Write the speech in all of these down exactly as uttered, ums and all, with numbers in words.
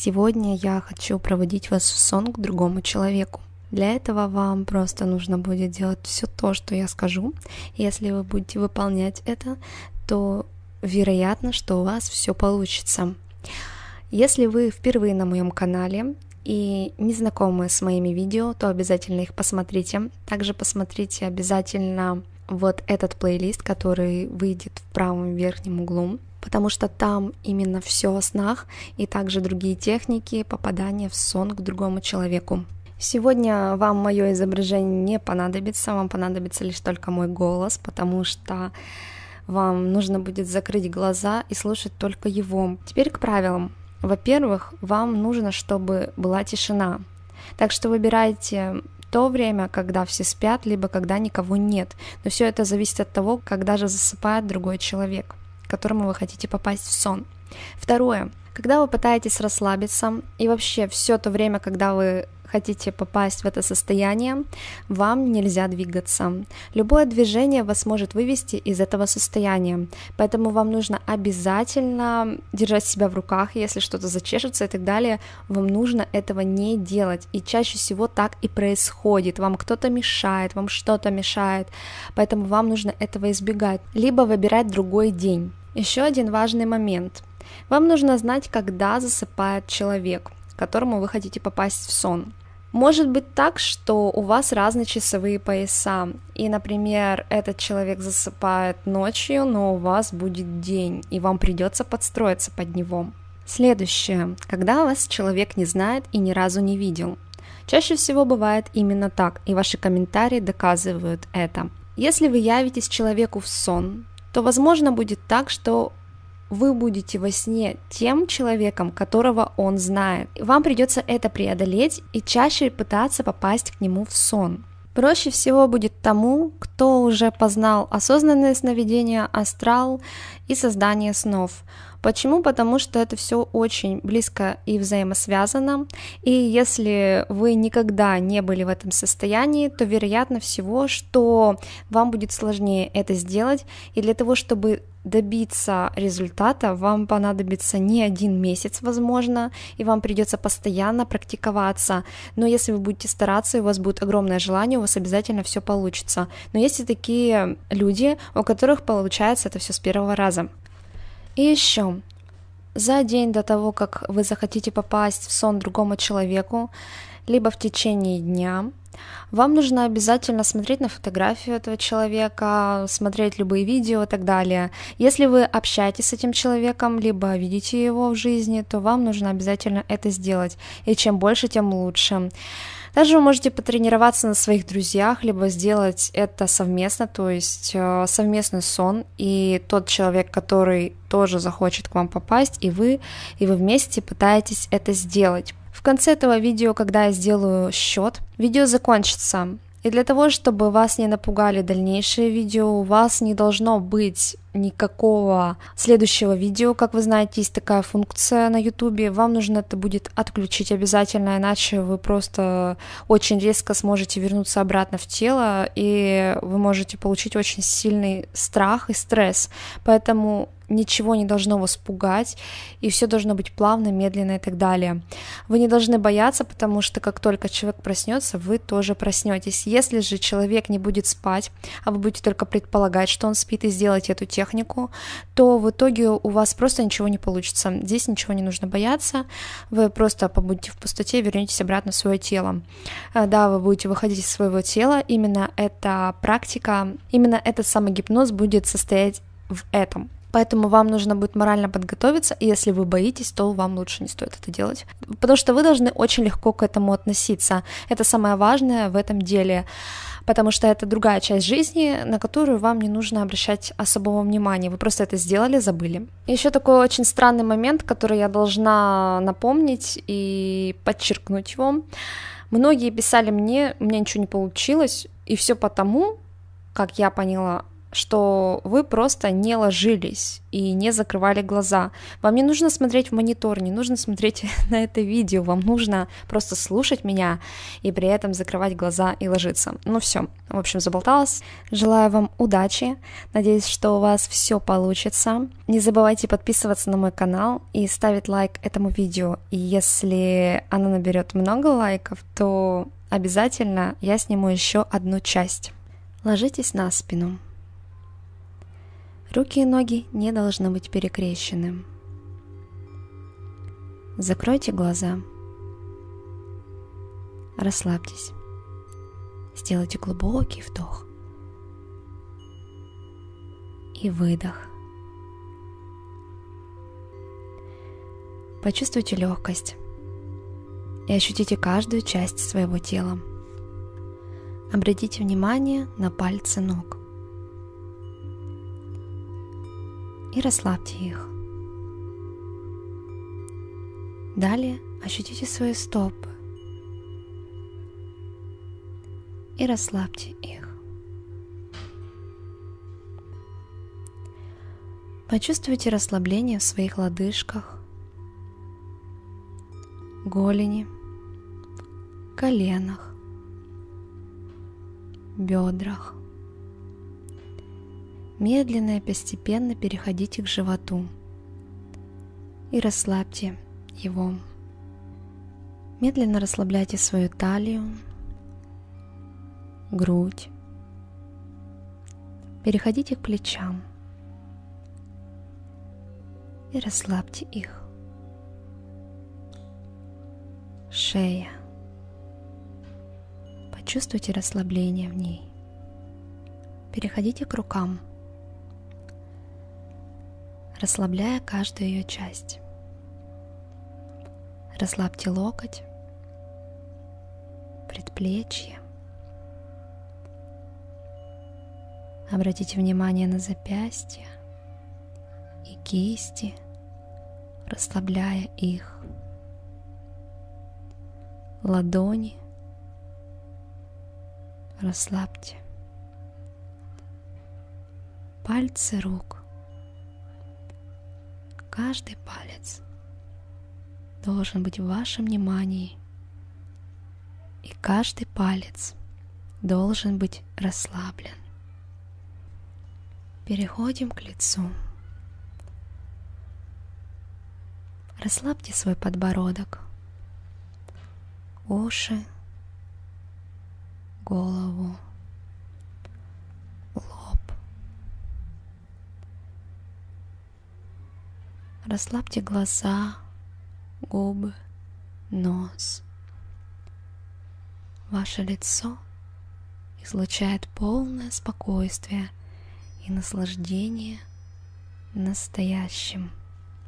Сегодня я хочу проводить вас в сон к другому человеку. Для этого вам просто нужно будет делать все то, что я скажу. Если вы будете выполнять это, то вероятно, что у вас все получится. Если вы впервые на моем канале и не знакомы с моими видео, то обязательно их посмотрите. Также посмотрите обязательно вот этот плейлист, который выйдет в правом верхнем углу, потому что там именно все о снах и также другие техники попадания в сон к другому человеку. Сегодня вам мое изображение не понадобится, вам понадобится лишь только мой голос, потому что вам нужно будет закрыть глаза и слушать только его. Теперь к правилам. Во-первых, вам нужно, чтобы была тишина. Так что выбирайте то время, когда все спят, либо когда никого нет. Но все это зависит от того, когда же засыпает другой человек, к которому вы хотите попасть в сон. Второе. Когда вы пытаетесь расслабиться, и вообще все то время, когда вы хотите попасть в это состояние, вам нельзя двигаться. Любое движение вас может вывести из этого состояния, поэтому вам нужно обязательно держать себя в руках, если что-то зачешется и так далее, вам нужно этого не делать, и чаще всего так и происходит, вам кто-то мешает, вам что-то мешает, поэтому вам нужно этого избегать, либо выбирать другой день. Еще один важный момент. Вам нужно знать, когда засыпает человек, к которому вы хотите попасть в сон. Может быть так, что у вас разные часовые пояса, и, например, этот человек засыпает ночью, но у вас будет день, и вам придется подстроиться под него. Следующее. Когда вас человек не знает и ни разу не видел. Чаще всего бывает именно так, и ваши комментарии доказывают это. Если вы явитесь человеку в сон, то, возможно, будет так, что вы будете во сне тем человеком, которого он знает. Вам придется это преодолеть и чаще пытаться попасть к нему в сон. Проще всего будет тому, кто уже познал осознанное сновидение, астрал и создание снов. Почему? Потому что это все очень близко и взаимосвязано, и если вы никогда не были в этом состоянии, то вероятно всего, что вам будет сложнее это сделать, и для того, чтобы добиться результата, вам понадобится не один месяц, возможно, и вам придется постоянно практиковаться, но если вы будете стараться, и у вас будет огромное желание, у вас обязательно все получится. Но есть и такие люди, у которых получается это все с первого раза. И еще, за день до того, как вы захотите попасть в сон другому человеку, либо в течение дня, вам нужно обязательно смотреть на фотографию этого человека, смотреть любые видео и так далее. Если вы общаетесь с этим человеком, либо видите его в жизни, то вам нужно обязательно это сделать. И чем больше, тем лучше. Также вы можете потренироваться на своих друзьях, либо сделать это совместно, то есть э, совместный сон, и тот человек, который тоже захочет к вам попасть, и вы, и вы вместе пытаетесь это сделать. В конце этого видео, когда я сделаю счет, видео закончится. И для того, чтобы вас не напугали дальнейшие видео, у вас не должно быть никакого следующего видео. Как вы знаете, есть такая функция на ютубе, вам нужно это будет отключить обязательно, иначе вы просто очень резко сможете вернуться обратно в тело, и вы можете получить очень сильный страх и стресс. Поэтому ничего не должно вас пугать, и все должно быть плавно, медленно и так далее. Вы не должны бояться, потому что как только человек проснется, вы тоже проснетесь. Если же человек не будет спать, а вы будете только предполагать, что он спит, и сделать эту технику, то в итоге у вас просто ничего не получится. Здесь ничего не нужно бояться, вы просто побудете в пустоте и вернетесь обратно в свое тело. Да, вы будете выходить из своего тела, именно эта практика, именно этот самый гипноз будет состоять в этом. Поэтому вам нужно будет морально подготовиться, и если вы боитесь, то вам лучше не стоит это делать. Потому что вы должны очень легко к этому относиться. Это самое важное в этом деле, потому что это другая часть жизни, на которую вам не нужно обращать особого внимания. Вы просто это сделали, забыли. Еще такой очень странный момент, который я должна напомнить и подчеркнуть его. Многие писали мне, у меня ничего не получилось, и все потому, как я поняла, что вы просто не ложились и не закрывали глаза. Вам не нужно смотреть в монитор, не нужно смотреть на это видео, вам нужно просто слушать меня и при этом закрывать глаза и ложиться. Ну все, в общем, заболталась. Желаю вам удачи, надеюсь, что у вас все получится. Не забывайте подписываться на мой канал и ставить лайк этому видео. И если оно наберет много лайков, то обязательно я сниму еще одну часть. Ложитесь на спину. Руки и ноги не должны быть перекрещены. Закройте глаза. Расслабьтесь. Сделайте глубокий вдох и выдох. Почувствуйте легкость и ощутите каждую часть своего тела. Обратите внимание на пальцы ног и расслабьте их. Далее ощутите свои стопы и расслабьте их. Почувствуйте расслабление в своих лодыжках, голени, коленах, бедрах. Медленно и постепенно переходите к животу и расслабьте его. Медленно расслабляйте свою талию, грудь. Переходите к плечам и расслабьте их. Шея. Почувствуйте расслабление в ней. Переходите к рукам, расслабляя каждую ее часть. Расслабьте локоть, предплечье. Обратите внимание на запястья и кисти, расслабляя их. Ладони расслабьте. Пальцы рук. Каждый палец должен быть в вашем внимании, и каждый палец должен быть расслаблен. Переходим к лицу. Расслабьте свой подбородок, уши, голову, лоб. Расслабьте глаза, губы, нос. Ваше лицо излучает полное спокойствие и наслаждение настоящим.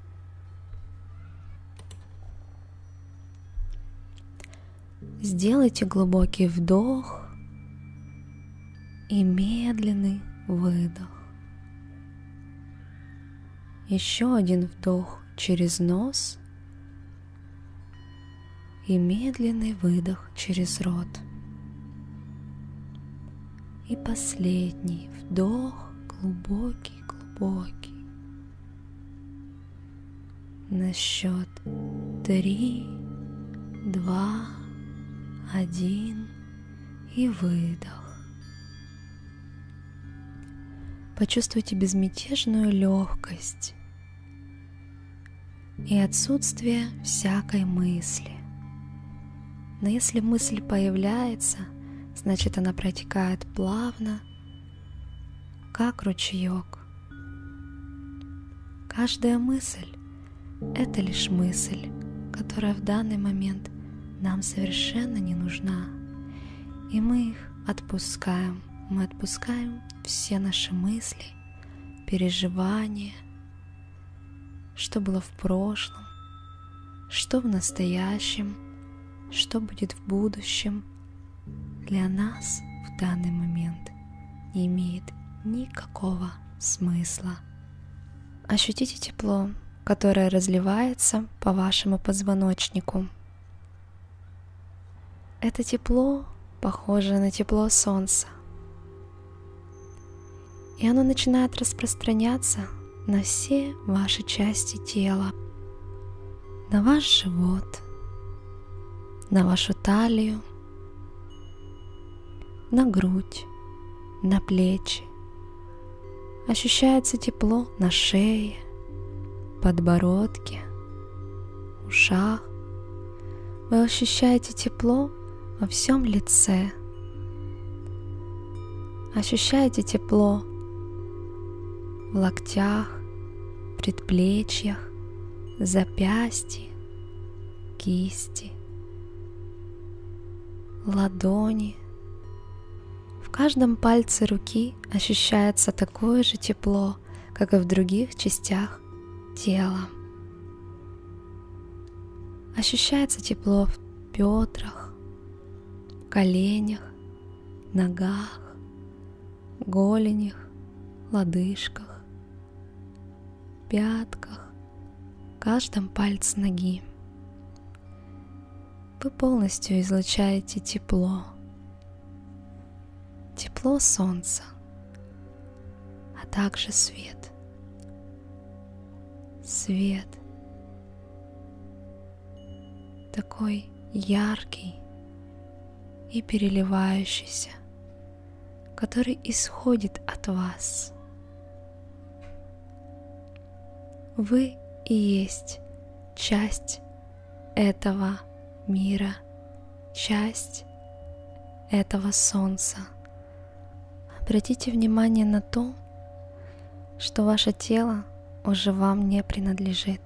Сделайте глубокий вдох и медленный выдох. Еще один вдох через нос и медленный выдох через рот. И последний вдох, глубокий-глубокий. На счет три, два, один и выдох. Почувствуйте безмятежную легкость и отсутствие всякой мысли. Но если мысль появляется, значит она протекает плавно, как ручеек. Каждая мысль — это лишь мысль, которая в данный момент нам совершенно не нужна. И мы их отпускаем. Мы отпускаем все наши мысли, переживания, что было в прошлом, что в настоящем, что будет в будущем. Для нас в данный момент не имеет никакого смысла. Ощутите тепло, которое разливается по вашему позвоночнику. Это тепло похоже на тепло солнца. И оно начинает распространяться на все ваши части тела, на ваш живот, на вашу талию, на грудь, на плечи. Ощущается тепло на шее, подбородке, ушах. Вы ощущаете тепло во всем лице. Ощущаете тепло в локтях, предплечьях, запястье, кисти, ладони. В каждом пальце руки ощущается такое же тепло, как и в других частях тела. Ощущается тепло в бедрах, коленях, ногах, голенях, лодыжках, пятках, каждом пальце ноги. Вы полностью излучаете тепло. Тепло солнца, а также свет. Свет такой яркий и переливающийся, который исходит от вас. Вы и есть часть этого мира, часть этого солнца. Обратите внимание на то, что ваше тело уже вам не принадлежит.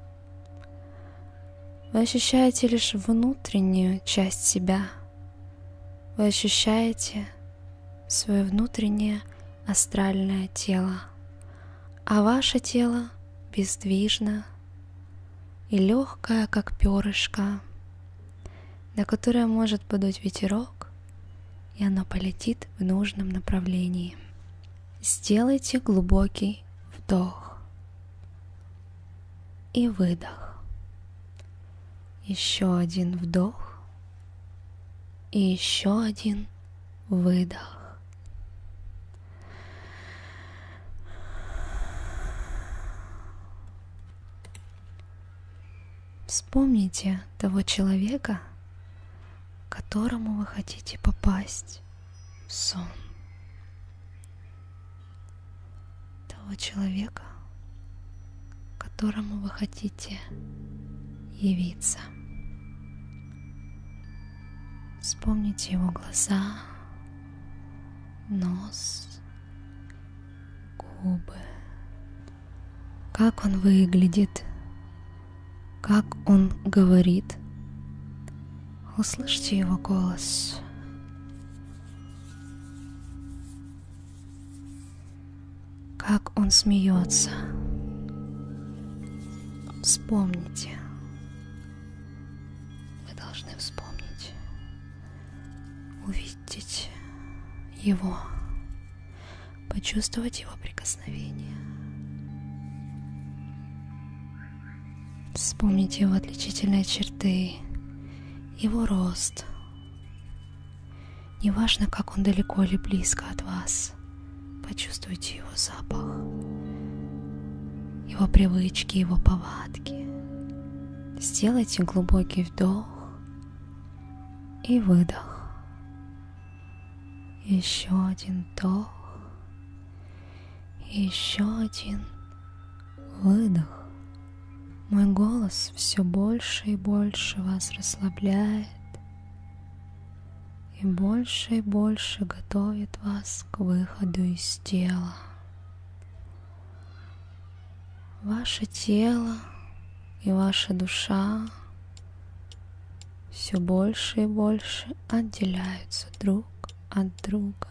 Вы ощущаете лишь внутреннюю часть себя. Вы ощущаете свое внутреннее астральное тело, а ваше тело бездвижно и легкое, как перышко, на которое может подуть ветерок, и оно полетит в нужном направлении. Сделайте глубокий вдох и выдох. Еще один вдох и еще один выдох. Вспомните того человека, к которому вы хотите попасть в сон. Того человека, к которому вы хотите явиться. Вспомните его глаза, нос, губы, как он выглядит, как он говорит. Услышьте его голос. Как он смеется. Вспомните. Вы должны вспомнить, увидеть его, почувствовать его прикосновение. Вспомните его отличительные черты, его рост. Неважно, как он далеко или близко от вас, почувствуйте его запах, его привычки, его повадки. Сделайте глубокий вдох и выдох. Еще один вдох и еще один выдох. Мой голос все больше и больше вас расслабляет и больше и больше готовит вас к выходу из тела. Ваше тело и ваша душа все больше и больше отделяются друг от друга.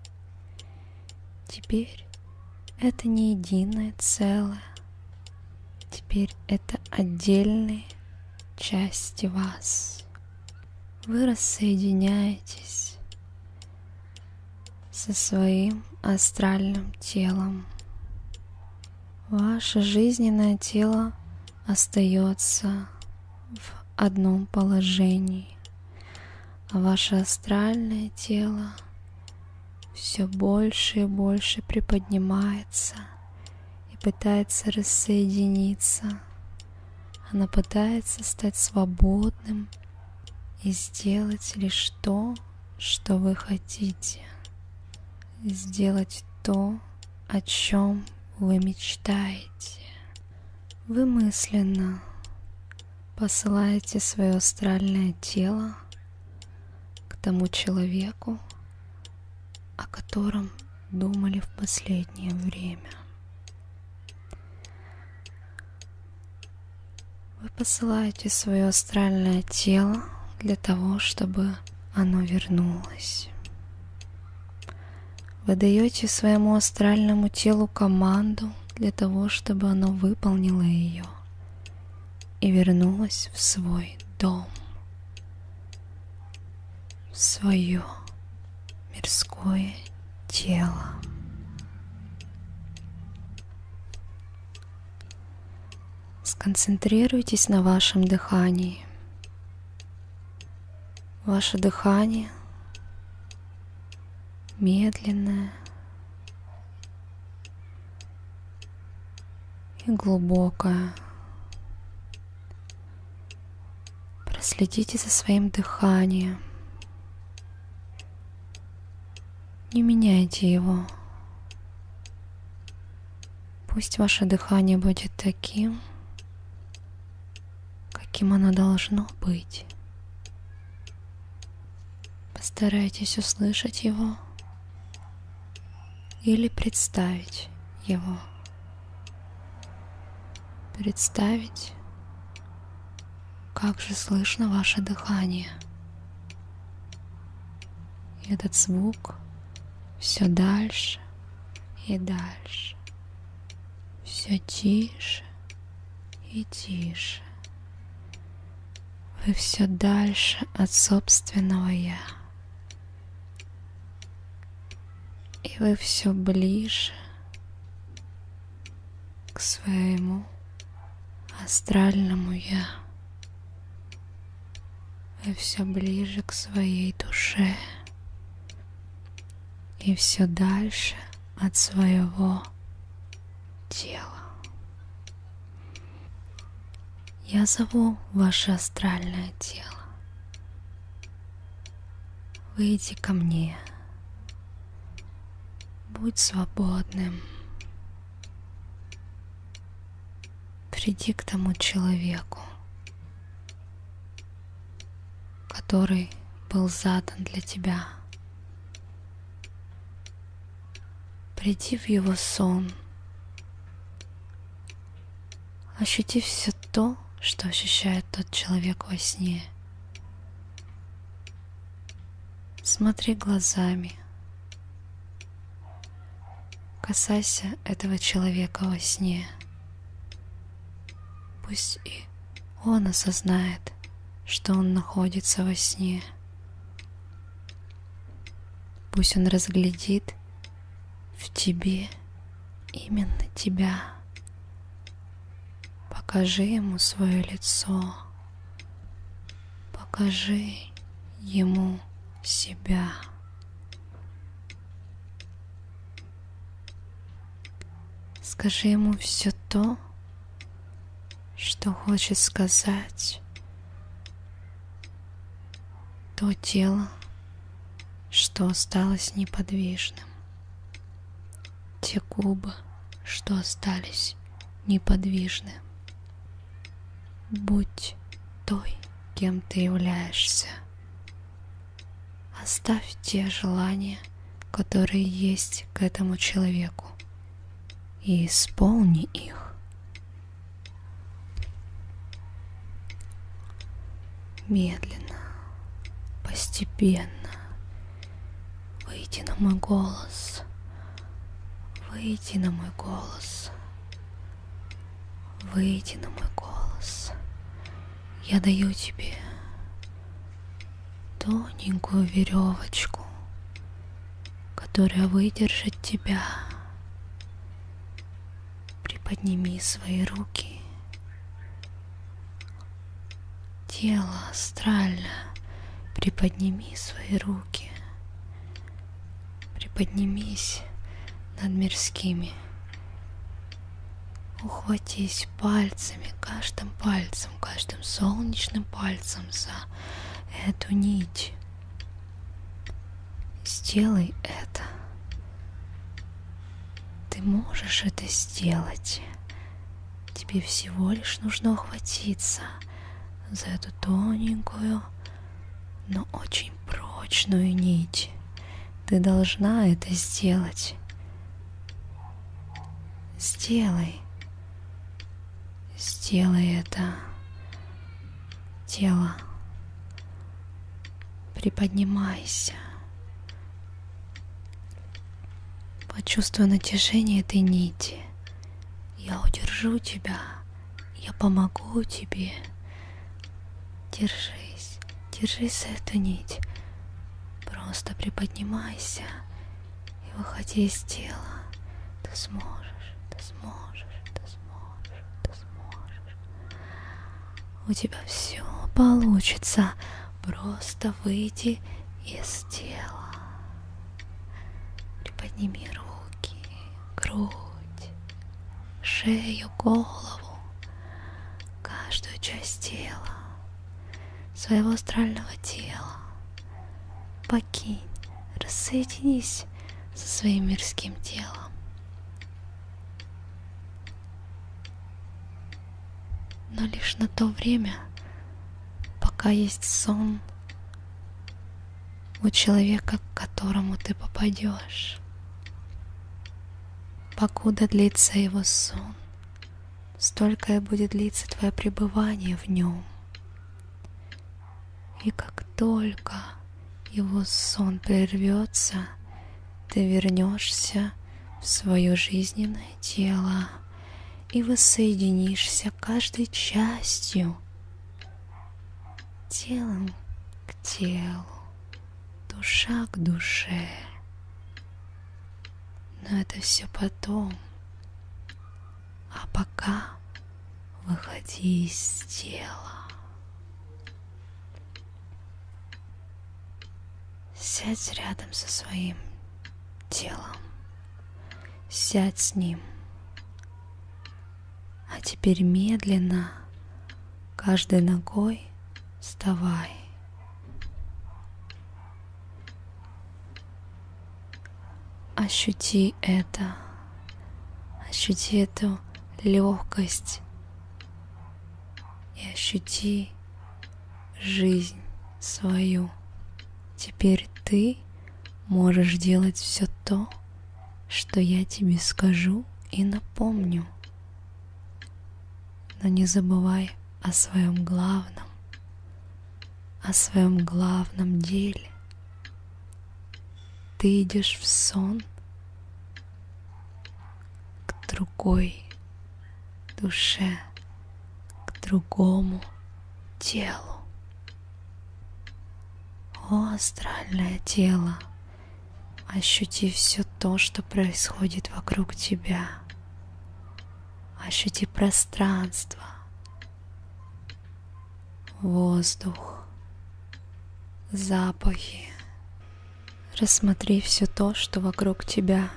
Теперь это не единое целое. Теперь это отдельные части вас. Вы рассоединяетесь со своим астральным телом. Ваше жизненное тело остается в одном положении, а ваше астральное тело все больше и больше приподнимается и пытается рассоединиться. Она пытается стать свободным и сделать лишь то, что вы хотите. Сделать то, о чем вы мечтаете. Вы мысленно посылаете свое астральное тело к тому человеку, о котором думали в последнее время. Вы посылаете свое астральное тело для того, чтобы оно вернулось. Вы даете своему астральному телу команду для того, чтобы оно выполнило ее и вернулось в свой дом, в свое мирское тело. Сконцентрируйтесь на вашем дыхании. Ваше дыхание медленное и глубокое. Проследите за своим дыханием. Не меняйте его. Пусть ваше дыхание будет таким, каким оно должно быть. Постарайтесь услышать его или представить его. Представить, как же слышно ваше дыхание. И этот звук все дальше и дальше, все тише и тише. Вы все дальше от собственного «я». И вы все ближе к своему астральному «я». Вы все ближе к своей душе. И все дальше от своего тела. Я зову ваше астральное тело. Выйди ко мне. Будь свободным. Приди к тому человеку, который был задан для тебя. Приди в его сон. Ощути все то, что ощущает тот человек во сне. Смотри глазами. Касайся этого человека во сне. Пусть и он осознает, что он находится во сне. Пусть он разглядит в тебе именно тебя. Покажи ему свое лицо. Покажи ему себя. Скажи ему все то, что хочет сказать то тело, что осталось неподвижным, те губы, что остались неподвижны. Будь той, кем ты являешься. Оставь те желания, которые есть к этому человеку, и исполни их. Медленно, постепенно выйди на мой голос, выйди на мой голос, выйди на мой голос. Я даю тебе тоненькую веревочку, которая выдержит тебя. Приподними свои руки. Тело астрально, приподними свои руки. приподнимись над мирскими. Ухватись пальцами, каждым пальцем, каждым солнечным пальцем за эту нить. Сделай это. Ты можешь это сделать. Тебе всего лишь нужно ухватиться за эту тоненькую, но очень прочную нить. Ты должна это сделать. Сделай. Сделай это. Тело. Приподнимайся. Почувствуй натяжение этой нити. Я удержу тебя. Я помогу тебе. Держись. Держись за эту нить. Просто приподнимайся и выходи из тела. Ты сможешь, ты сможешь, ты сможешь, ты сможешь. У тебя все получится. Просто выйди из тела. Приподними руки, грудь, шею, голову, каждую часть тела, своего астрального тела. Покинь, рассоединись со своим мирским телом. Но лишь на то время, пока есть сон у человека, к которому ты попадешь. Покуда длится его сон, столько и будет длиться твое пребывание в нем. И как только его сон прервется, ты вернешься в свое жизненное тело и воссоединишься каждой частью, телом к телу, душа к душе. Но это все потом. А пока выходи из тела. Сядь рядом со своим телом. Сядь с ним. А теперь медленно, каждой ногой вставай. Ощути это. Ощути эту легкость. И ощути жизнь свою. Теперь ты можешь делать все то, что я тебе скажу и напомню. Но не забывай о своем главном, о своем главном деле. Ты идешь в сон к другой душе, к другому телу. О, астральное тело, ощути все то, что происходит вокруг тебя. Ощути пространство, воздух, запахи. Рассмотри все то, что вокруг тебя.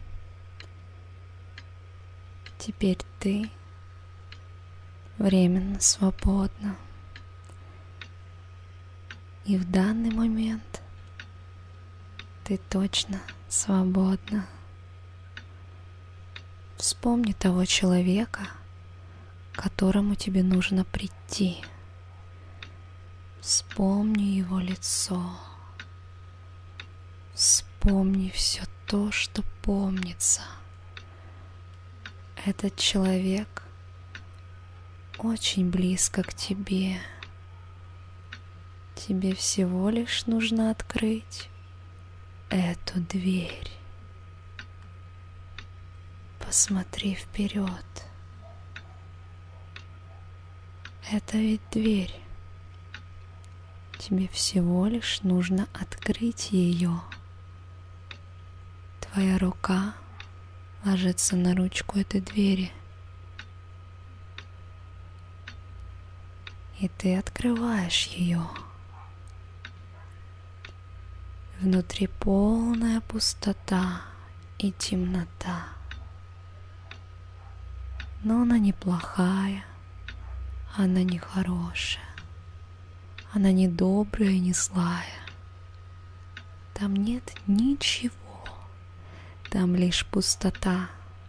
Теперь ты временно свободна. И в данный момент ты точно свободна. Вспомни того человека, к которому тебе нужно прийти. Вспомни его лицо. Вспомни все то, что помнится. Этот человек очень близко к тебе. Тебе всего лишь нужно открыть эту дверь. Посмотри вперед. Это ведь дверь. Тебе всего лишь нужно открыть ее. Твоя рука ложится на ручку этой двери. И ты открываешь ее. Внутри полная пустота и темнота. Но она не плохая, она не хорошая, она не добрая и не злая. Там нет ничего, там лишь пустота.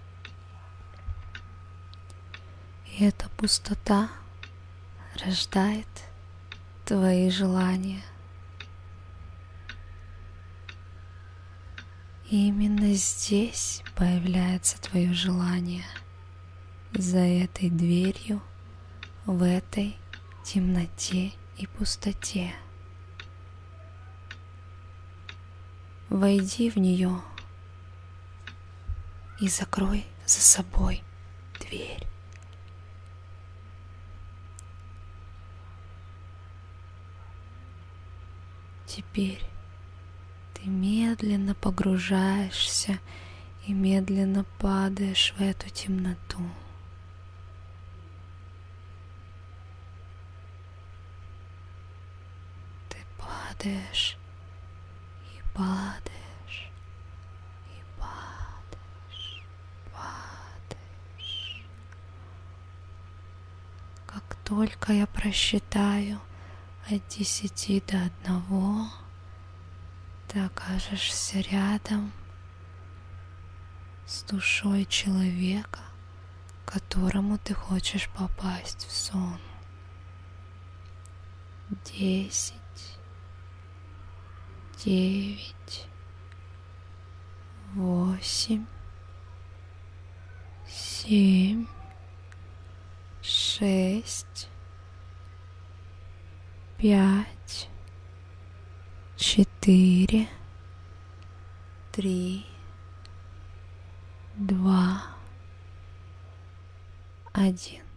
И эта пустота рождает твои желания. И именно здесь появляется твое желание, за этой дверью, в этой темноте и пустоте. Войди в нее и закрой за собой дверь. Теперь ты медленно погружаешься и медленно падаешь в эту темноту. Ты падаешь и падаешь и падаешь, падаешь. Как только я просчитаю от десяти до одного, ты окажешься рядом с душой человека, к которому ты хочешь попасть в сон. Десять, девять, восемь, семь, шесть, пять, четыре, три, два, один.